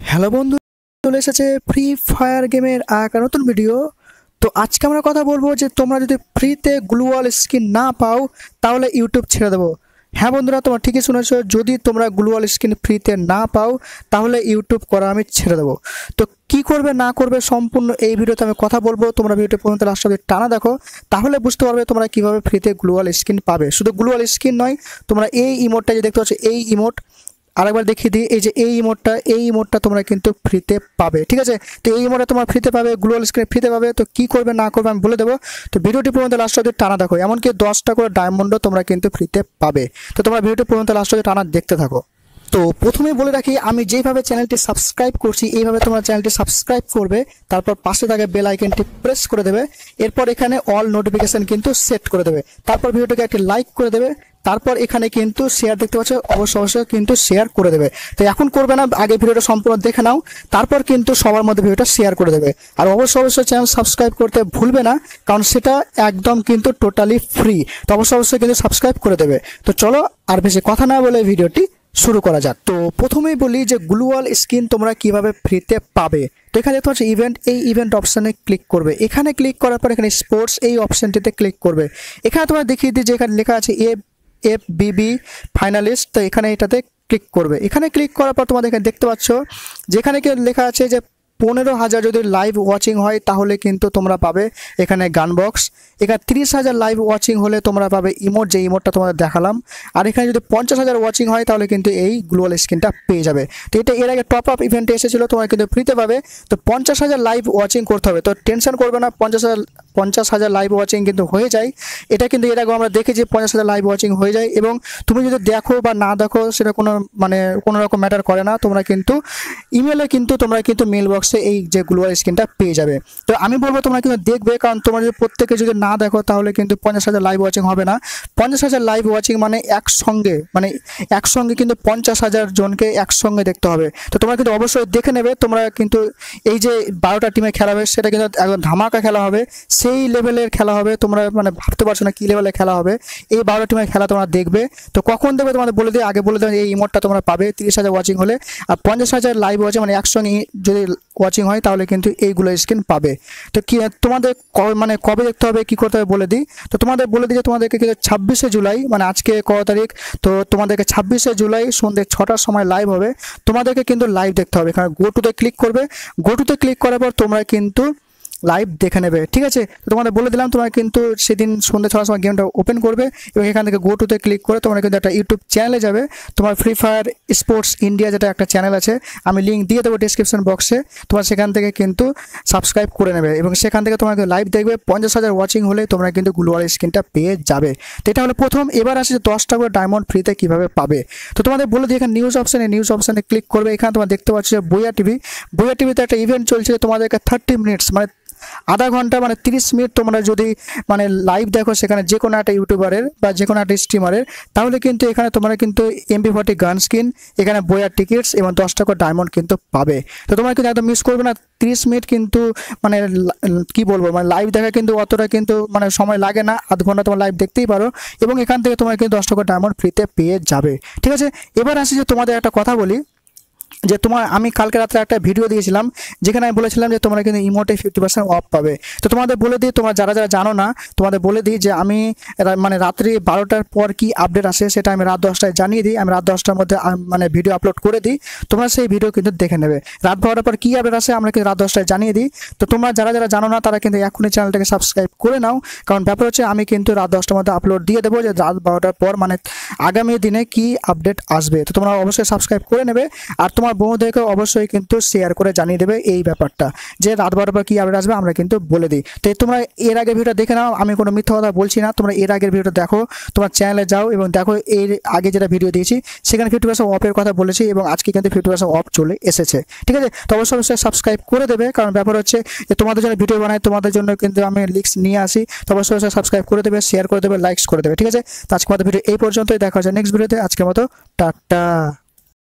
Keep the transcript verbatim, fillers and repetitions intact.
Hello বন্ধু, চলে এসেছে ফ্রি ফায়ার গেমের আর একটা নতুন ভিডিও। তো আজকে আমরা কথা বলবো যে তোমরা যদি ফ্রিতে গ্লুয়াল স্কিন না পাও তাহলে ইউটিউব ছেড়ে দেবো। হ্যাঁ বন্ধুরা, তোমরা ঠিকই শুনেছো, যদি তোমরা গ্লুয়াল স্কিন ফ্রিতে না পাও তাহলে ইউটিউব করা আমি ছেড়ে দেবো। তো কি করবে না করবে সম্পূর্ণ এই ভিডিওতে আমি কথা বলবো। তোমরা ভিডিও পর্যন্ত লাস্ট অবধি টানা দেখো, তাহলে বুঝতে পারবে তোমরা কীভাবে ফ্রিতে গ্লুয়াল স্কিন পাবে। শুধু গ্লুয়াল স্কিন নয়, তোমরা এই ইমোটটা যে দেখতে পাচ্ছ, এই ইমোট আরেকবার দেখিয়ে দিই, এই যে এই ইমোটটা এই ইমোটটা তোমরা কিন্তু ফ্রিতে পাবে, ঠিক আছে? তো এই ইমোটটা তোমরা ফ্রিতে পাবে, গ্লোবাল স্ক্রিন ফ্রিতে পাবে। তো কি করবে না করবে আমি বলে দেবো। তো ভিডিওটি পর্যন্ত লাস্ট অবধি টানা দেখো, এমনকি দশটা করে ডায়মন্ডও তোমরা কিন্তু ফ্রিতে পাবে। তো তোমরা ভিডিওটি পর্যন্ত লাস্ট অবধি টানা দেখতে থাকো। তো প্রথমেই বলে রাখি, আমি যেভাবে চ্যানেলটি সাবস্ক্রাইব করছি এইভাবে তোমরা চ্যানেলটি সাবস্ক্রাইব করবে, তারপর পাশে থাকে বেল আইকনটি প্রেস করে দেবে, এরপর এখানে অল নোটিফিকেশন কিন্তু সেট করে দেবে, তারপর ভিডিওটিকে একটি লাইক করে দেবে, তারপর এখানে কিন্তু শেয়ার দেখতে পাচ্ছ, অবশ্যই অবশ্যই কিন্তু শেয়ার করে দেবে। তো এখন করবে না, আগে ভিডিওটা সম্পূর্ণ দেখে নাও, তারপর কিন্তু সবার মধ্যে ভিডিওটা শেয়ার করে দেবে। আর অবশ্যই অবশ্যই চ্যানেল সাবস্ক্রাইব করতে ভুলবে না, কারণ সেটা একদম কিন্তু টোটালি ফ্রি। তো অবশ্যই অবশ্যই কিন্তু সাবস্ক্রাইব করে দেবে। তো চলো আর বেশি কথা না বলে ভিডিওটি শুরু করা যাক। তো প্রথমেই বলি যে গ্লুয়াল স্কিন তোমরা কিভাবে ফ্রিতে পাবে। তো এখানে দেখতে পাচ্ছ ইভেন্ট, এই ইভেন্ট অপশানে ক্লিক করবে। এখানে ক্লিক করার পর এখানে স্পোর্টস এই অপশানটিতে ক্লিক করবে। এখানে তোমরা দেখিয়ে দিই যে এখানে লেখা আছে এ এফ বিবি ফাইনালিস্ট। তো এখানে এটাতে ক্লিক করবে। এখানে ক্লিক করার পর তোমাদের এখানে দেখতে পাচ্ছ যেখানে কি লেখা আছে যে পনেরো হাজার যদি লাইভ ওয়াচিং হয় তাহলে কিন্তু তোমরা পাবে এখানে গান বক্স। এখানে তিরিশ হাজার লাইভ ওয়াচিং হলে তোমরা পাবে ইমোট, যে ইমোটটা তোমাদের দেখালাম। আর এখানে যদি পঞ্চাশ হাজার ওয়াচিং হয় তাহলে কিন্তু এই গ্লোবাল স্কিনটা পেয়ে যাবে। তো এটা এর আগে টপ আপ ইভেন্টে এসেছিলো, তোমরা কিন্তু ফ্রিতে পাবে। তো পঞ্চাশ হাজার লাইভ ওয়াচিং করতে হবে, তো টেনশন করবে না, পঞ্চাশ হাজার পঞ্চাশ হাজার লাইভ ওয়াচিং কিন্তু হয়ে যায়। এটা কিন্তু এর আগে আমরা দেখেছি পঞ্চাশ হাজার লাইভ ওয়াচিং হয়ে যায়। এবং তুমি যদি দেখো বা না দেখো সেটা কোনো মানে কোনো রকম ম্যাটার করে না, তোমরা কিন্তু ইমেলে কিন্তু তোমরা কিন্তু মেল বক্সে এই যে গ্লোবাল স্কিনটা পেয়ে যাবে। তো আমি বলবো তোমরা কিন্তু দেখবে, কারণ তোমরা যদি প্রত্যেকে যদি না দেখো তাহলে কিন্তু পঞ্চাশ হাজার লাইভ ওয়াচিং হবে না। পঞ্চাশ হাজার লাইভ ওয়াচিং মানে একসঙ্গে মানে একসঙ্গে কিন্তু পঞ্চাশ হাজার জনকে একসঙ্গে দেখতে হবে। তো তোমরা কিন্তু অবশ্যই দেখে নেবে। তোমরা কিন্তু এই যে বারোটা টিমে খেলা হবে সেটা কিন্তু একদম ধামাকা খেলা হবে, সেই লেভেলের খেলা হবে, তোমরা মানে ভাবতে পারছো না কী লেভেলের খেলা হবে। এই বারোটা টিমের খেলা তোমরা দেখবে। তো কখন দেখবে তোমাদের বলে দিই, আগে বলে দেবে এই ইমোটটা তোমরা পাবে তিরিশ হাজার ওয়াচিং হলে, আর পঞ্চাশ হাজার লাইভ ওয়াচিং মানে একসঙ্গে যদি ওয়াচিং হয় তাহলে কিন্তু এইগুলো স্কিন পাবে। তো কি তোমাদের মানে কবে দেখতে হবে কী করতে হবে বলে দিই। তো তোমাদের বলে দিই যে তোমাদেরকে কিন্তু ছাব্বিশে জুলাই মানে আজকে কত তারিখ, তো তোমাদেরকে ছাব্বিশে জুলাই সন্ধ্যে ছটার সময় লাইভ হবে। তোমাদেরকে কিন্তু লাইভ দেখতে হবে। এখানে গো টুতে ক্লিক করবে। গো টুতে ক্লিক করার পর তোমরা কিন্তু লাইভ দেখে নেবে, ঠিক আছে? তো তোমাদের বলে দিলাম, তোমরা কিন্তু সেদিন সন্ধ্যে ছটার সময় গেমটা ওপেন করবে এবং এখান থেকে গো টুতে ক্লিক করে তোমরা কিন্তু একটা ইউটিউব চ্যানেলে যাবে। তোমার ফ্রি ফায়ার স্পোর্টস ইন্ডিয়া যেটা একটা চ্যানেল আছে, আমি লিঙ্ক দিয়ে দেবো ডিসক্রিপশন বক্সে। তোমার সেখান থেকে কিন্তু সাবস্ক্রাইব করে নেবে এবং সেখান থেকে তোমরা লাইভ দেখবে। পঞ্চাশ হাজার ওয়াচিং হলে তোমরা কিন্তু গ্লোবাল স্কিনটা পেয়ে যাবে। তো এটা হলো প্রথম। এবার আসে দশটা করে ডায়মন্ড ফ্রিতে কীভাবে পাবে। তো তোমাদের বলে দিই, এখানে নিউজ অপশানে নিউজ অপশানে ক্লিক করবে। এখানে তোমরা দেখতে পাচ্ছ যে বইয়া টিভি, বইয়া টিভিতে একটা ইভেন্ট চলছে। তোমাদেরকে থার্টি মিনিটস মানে আধা ঘন্টা মানে তিরিশ মিনিট তোমরা যদি মানে লাইভ দেখো সেখানে যে কোনো একটা ইউটিউবারের বা যে কোনো একটা স্ট্রিমারের, তাহলে কিন্তু এখানে তোমরা কিন্তু এমপি ফর্টি গান স্কিন, এখানে বইয়ার টিকিটস এবং দশ টাকা ডায়মন্ড কিন্তু পাবে। তো তোমরা কিন্তু একদম মিস করবে না। তিরিশ মিনিট কিন্তু মানে কি বলবো মানে লাইভ দেখা কিন্তু অতটা কিন্তু মানে সময় লাগে না, আধ ঘন্টা তোমার লাইভ দেখতেই পারো এবং এখান থেকে তোমরা কিন্তু দশ টাকা ডায়মন্ড ফ্রিতে পেয়ে যাবে, ঠিক আছে? এবার আসি যে তোমাদের একটা কথা বলি যে তোমার আমি কালকে রাত্রে একটা ভিডিও দিয়েছিলাম যেখানে আমি বলেছিলাম যে তোমরা কিন্তু ইমোটে ফিফটি পার্সেন্ট অফ পাবে। তো তোমাদের বলে দিই, তোমরা যারা যারা জানো না তোমাদের বলে দিই যে আমি মানে রাত্রি বারোটার পর কি আপডেট আসে সেটা আমি রাত দশটায় জানিয়ে দিই। আমি রাত দশটার মধ্যে মানে ভিডিও আপলোড করে দিই, তোমরা সেই ভিডিও কিন্তু দেখে নেবে। রাত বারোটার পর কী আপডেট আসে আমরা কিন্তু রাত দশটায় জানিয়ে দিই। তো তোমরা যারা যারা জানো না তারা কিন্তু এখনই চ্যানেলটাকে সাবস্ক্রাইব করে নাও, কারণ ব্যাপার হচ্ছে আমি কিন্তু রাত দশটার মধ্যে আপলোড দিয়ে দেবো যে রাত বারোটার পর মানে আগামী দিনে কি আপডেট আসবে। তো তোমরা অবশ্যই সাবস্ক্রাইব করে নেবে আর তোমার বন্ধুদেরকে অবশ্যই কিন্তু শেয়ার করে জানিয়ে দেবে এই ব্যাপারটা যে রাত বারোটার পর কী আপডেট আসবে আমরা কিন্তু বলে দিই। তো তোমরা এর আগের ভিডিওটা দেখে নাও, আমি কোনো মিথ্যা কথা বলছি না। তোমরা এর আগের ভিডিওটা দেখো, তোমার চ্যানেলে যাও এবং দেখো এর আগে যেটা ভিডিও দিয়েছি সেখানে ফিফটি পার্সেন্ট অফের কথা বলেছি এবং আজকে কিন্তু ফিফটি পার্সেন্ট অফ চলে এসেছে, ঠিক আছে? তো অবশ্যই অবশ্যই সাবস্ক্রাইব করে দেবে, কারণ ব্যাপার হচ্ছে যে তোমাদের জন্য ভিডিও বানাই, তোমাদের জন্য কিন্তু আমি লিঙ্কস নিয়ে আসি। তো অবশ্যই অবশ্যই সাবস্ক্রাইব করে দেবে, শেয়ার করে দেবে, লাইকস করে দেবে, ঠিক আছে? তো আজকে আমাদের ভিডিও এই পর্যন্তই, দেখা হচ্ছে নেক্সট ভিডিওতে। আজকের মতো টাটা।